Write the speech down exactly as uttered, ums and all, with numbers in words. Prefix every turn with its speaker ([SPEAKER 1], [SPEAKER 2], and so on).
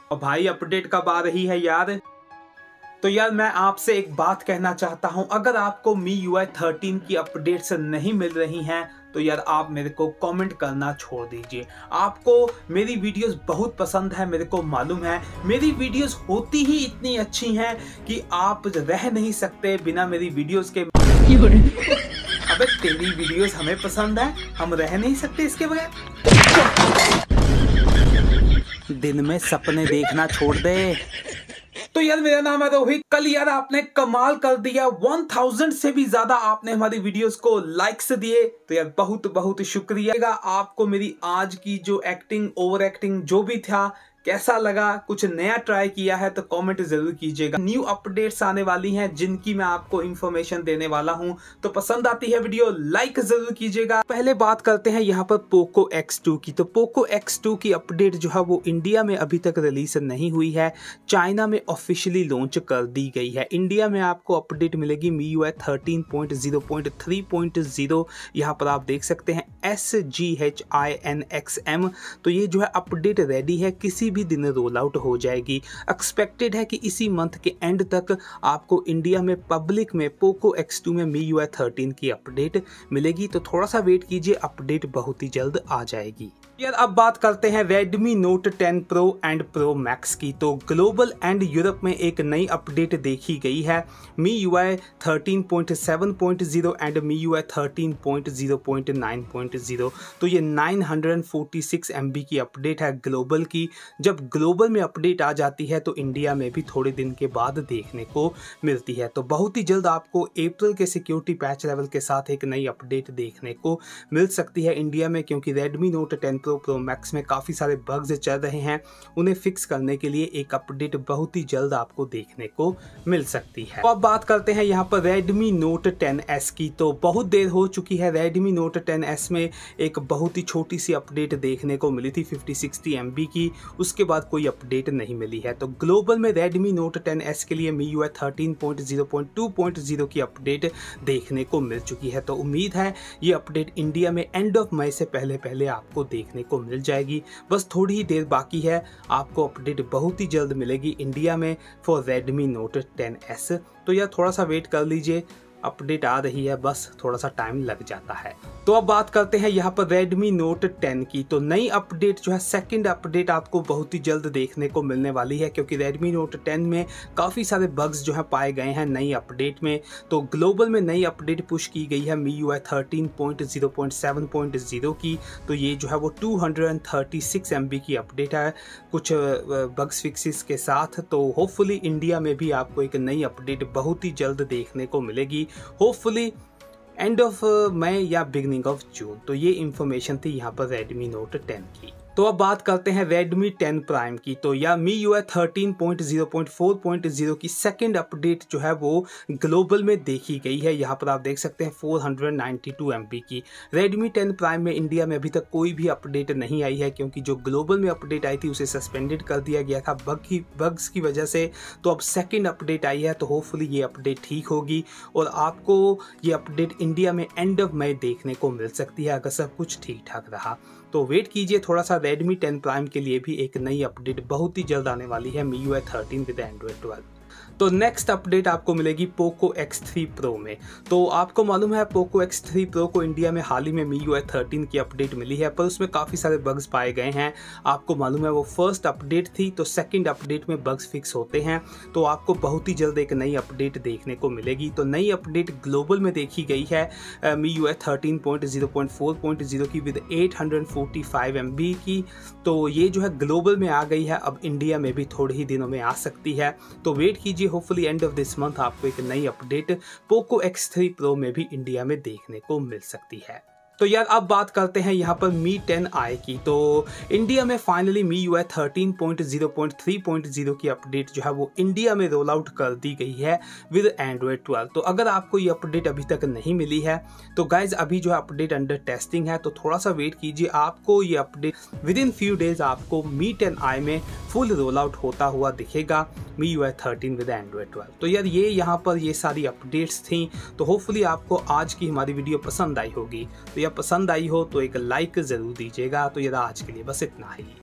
[SPEAKER 1] और भाई अपडेट कब आ रही है यार? तो यार मैं आपसे एक बात कहना चाहता हूं, अगर आपको मी यू आई थर्टीन की अपडेट्स नहीं मिल रही हैं तो यार आप मेरे को कमेंट करना छोड़ दीजिए। आपको मेरी वीडियोस बहुत पसंद है, मेरे को मालूम है। मेरी वीडियोस होती ही इतनी अच्छी हैं कि आप रह नहीं सकते बिना मेरी वीडियोस के। अबे तेरी वीडियोस हमें पसंद है, हम रह नहीं सकते इसके बगैर। दिन में सपने देखना छोड़ दे। तो यार मेरा नाम है रोहित। कल यार आपने कमाल कर दिया, वन थाउजेंड से भी ज्यादा आपने हमारी वीडियोस को लाइक्स दिए, तो यार बहुत बहुत शुक्रिया। आपको मेरी आज की जो एक्टिंग, ओवर एक्टिंग जो भी था, कैसा लगा? कुछ नया ट्राई किया है तो कमेंट जरूर कीजिएगा। न्यू अपडेट्स आने वाली हैं जिनकी मैं आपको इंफॉर्मेशन देने वाला हूं, तो पसंद आती है वीडियो लाइक जरूर कीजिएगा। पहले बात करते हैं यहाँ पर पोको एक्स टू की। तो पोको एक्स टू की अपडेट जो है वो इंडिया में अभी तक रिलीज नहीं हुई है, चाइना में ऑफिशियली लॉन्च कर दी गई है। इंडिया में आपको अपडेट मिलेगी Mi U I thirteen point zero point three point zero. यहाँ पर आप देख सकते हैं S G H I N X M. तो ये जो है अपडेट रेडी है, किसी भी दिन रोल आउट हो जाएगी। एक्सपेक्टेड है कि इसी मंथ के एंड तक आपको इंडिया में पब्लिक में पोको एक्स टू में मी यू आई थर्टीन की अपडेट मिलेगी, तो थोड़ा सा वेट कीजिए, अपडेट बहुत ही जल्द आ जाएगी। यार अब बात करते हैं Redmi Note ten Pro and Pro Max की। तो ग्लोबल एंड यूरोप में एक नई अपडेट देखी गई है, Mi U I thirteen point seven point zero and Mi U I thirteen point zero point nine point zero. तो ये nine hundred forty six M B की अपडेट है ग्लोबल की। जब ग्लोबल में अपडेट आ जाती है तो इंडिया में भी थोड़े दिन के बाद देखने को मिलती है। तो बहुत ही जल्द आपको अप्रैल के सिक्योरिटी पैच लेवल के साथ एक नई अपडेट देखने को मिल सकती है इंडिया में, क्योंकि Redmi Note ten Pro Pro Max में काफ़ी सारे बग्स चल रहे हैं। उन्हें फिक्स करने के लिए एक अपडेट बहुत ही जल्द आपको देखने को मिल सकती है। तो अब बात करते हैं यहाँ पर Redmi Note टेन एस की। तो बहुत देर हो चुकी है, Redmi Note टेन एस में एक बहुत ही छोटी सी अपडेट देखने को मिली थी फिफ्टी सिक्सटी एम बी की, उसके बाद कोई अपडेट नहीं मिली है। तो ग्लोबल में Redmi Note टेन एस के लिए Mi U I thirteen point zero point two point zero की अपडेट देखने को मिल चुकी है। तो उम्मीद है ये अपडेट इंडिया में एंड ऑफ मई से पहले पहले आपको देखने को मिल जाएगी। बस थोड़ी ही देर बाकी है, आपको अपडेट बहुत ही जल्द मिलेगी इंडिया में for Redmi Note ten S. तो यार थोड़ा सा वेट कर लीजिए, अपडेट आ रही है, बस थोड़ा सा टाइम लग जाता है। तो अब बात करते हैं यहाँ पर Redmi Note टेन की। तो नई अपडेट जो है, सेकंड अपडेट आपको बहुत ही जल्द देखने को मिलने वाली है, क्योंकि Redmi Note टेन में काफ़ी सारे बग्स जो है पाए गए हैं नई अपडेट में। तो ग्लोबल में नई अपडेट पुश की गई है Mi U I thirteen point zero point seven point zero की। तो ये जो है वो two hundred thirty six M B की अपडेट है कुछ बग्स फिक्सेस के साथ। तो होपफुली इंडिया में भी आपको एक नई अपडेट बहुत ही जल्द देखने को मिलेगी, होपफुली एंड ऑफ मई या बिगनिंग ऑफ जून। तो ये इंफॉर्मेशन थी यहाँ पर Redmi Note टेन की। तो अब बात करते हैं Redmi टेन Prime की। तो या Mi U I thirteen point zero point four point zero की सेकंड अपडेट जो है वो ग्लोबल में देखी गई है। यहाँ पर आप देख सकते हैं four hundred ninety two M B की। Redmi टेन Prime में इंडिया में अभी तक कोई भी अपडेट नहीं आई है, क्योंकि जो ग्लोबल में अपडेट आई थी उसे सस्पेंडेड कर दिया गया था बग की बग्स की वजह से। तो अब सेकेंड अपडेट आई है, तो होपफुली ये अपडेट ठीक होगी और आपको ये अपडेट इंडिया में एंड ऑफ मई देखने को मिल सकती है, अगर सब कुछ ठीक ठाक रहा। तो वेट कीजिए थोड़ा सा, Redmi टेन Prime के लिए भी एक नई अपडेट बहुत ही जल्द आने वाली है Mi U I thirteen with Android twelve. तो नेक्स्ट अपडेट आपको मिलेगी पोको एक्स थ्री प्रो में। तो आपको मालूम है पोको एक्स थ्री प्रो को इंडिया में हाल ही में मी यू आई थर्टीन की अपडेट मिली है, पर उसमें काफ़ी सारे बग्स पाए गए हैं। आपको मालूम है वो फर्स्ट अपडेट थी, तो सेकंड अपडेट में बग्स फिक्स होते हैं। तो आपको बहुत ही जल्द एक नई अपडेट देखने को मिलेगी। तो नई अपडेट ग्लोबल में देखी गई है Mi U I thirteen point zero point four point zero की with eight hundred forty five M B की। तो ये जो है ग्लोबल में आ गई है, अब इंडिया में भी थोड़े ही दिनों में आ सकती है। तो वेट कीजिए, hopefully end of this month आपको एक नई update Poco X three pro में भी इंडिया में देखने को मिल सकती है। तो यार अब बात करते हैं यहाँ पर मी टेन आई की। तो इंडिया में finally Mi U I thirteen point zero point three point zero की अपडेट जो है वो इंडिया में रोल आउट कर दी गई है विद एंड्रॉइड ट्वेल्व। तो अगर आपको ये अपडेट अभी तक नहीं मिली है तो गाइज अभी जो है अपडेट अंडर टेस्टिंग है, तो थोड़ा सा वेट कीजिए, आपको ये update within few days आपको मी टेन आई में फुल रोल आउट होता हुआ दिखेगा Mi U I thirteen with Android twelve. तो यार ये यहाँ पर ये सारी अपडेट्स थी। तो होपफुली आपको आज की हमारी वीडियो पसंद आई होगी। तो या पसंद आई हो तो एक लाइक जरूर दीजिएगा। तो ये आज के लिए बस इतना ही।